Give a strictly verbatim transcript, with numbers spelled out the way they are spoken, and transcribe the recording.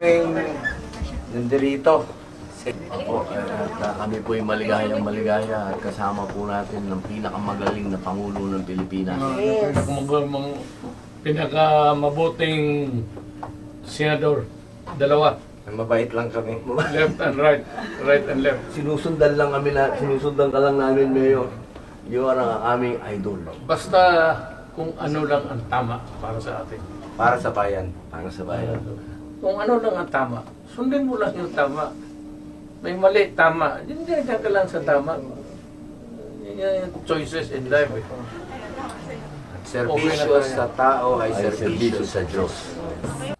Nandirito. Opo, at uh, kami po yung maligayang maligaya at kasama po natin ng pinakamagaling na Pangulo ng Pilipinas. Yes. Pinakamagaling, pinakamabuting senador, dalawa. Mabait lang kami. Left and right, right and left. Sinusundan lang kami na, sinusundan ka lang namin, Mayor. You are ang aming idol. Basta kung ano lang ang tama para sa atin. Para sa bayan. Para sa bayan. Kung ano lang ang tama, sundin mo lang yung tama. May mali, tama. Hindi ka lang sa tama. Yan yung choices in life. Eh. Serbisyo sa tao ay serbisyo sa Diyos.